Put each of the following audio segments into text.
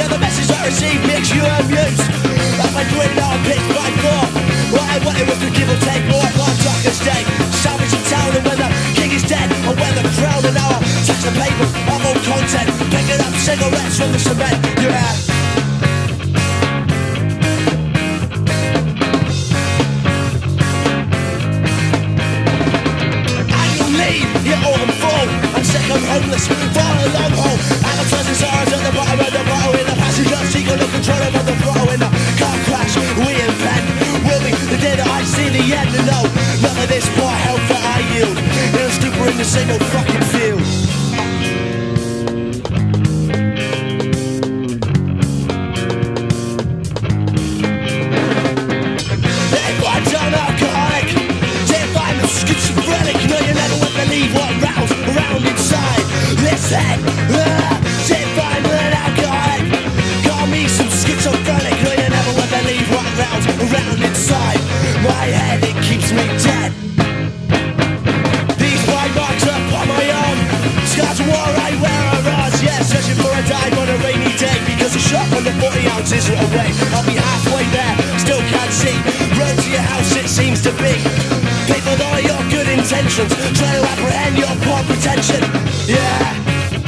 Yeah, the message I received makes you amused. Like my grin now I'm picked by four. What I wanted was to give or take more. One darkest day, salvage in town. And when the king is dead, I wear the crown. And now I touch the pavement, I'm all content. Picking up cigarettes from the cement. Yeah. I'm homeless, for a long haul. Advertising stars at the bottom of the bottle. In the passenger seat, got no control over the throttle. In the car crash, we impend. Will be the day that I see the end. And no, none of this poor health that I yield. In a stooper in the same old fucking field. If I'm alcoholic, if I'm schizophrenic, no, you never would believe what rattles around inside this head. If I'm an alcoholic, call me some schizophrenic, no, you never would believe what rattles around inside my head. It keeps me dead. These white marks up on my arm, scars of war I wear are ours. Yeah, searching for a dime on a rainy day, because a shot from the 40 ounce isn't away. I'll be halfway there, still can't see. Road to your house it seems to be. People know your good intentions, try to apprehend your poor pretension. Yeah.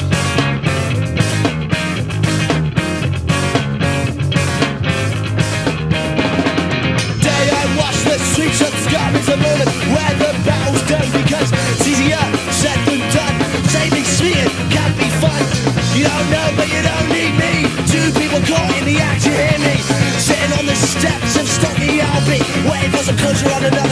Day I watch the streets of Scotland's a moment where the battle's done, because it's easier said than done. Saving speed can be fun. You don't know but you don't need me. Two people caught in the act, you hear me? Sitting on the steps of Stocky Albee, waiting for some closure on another.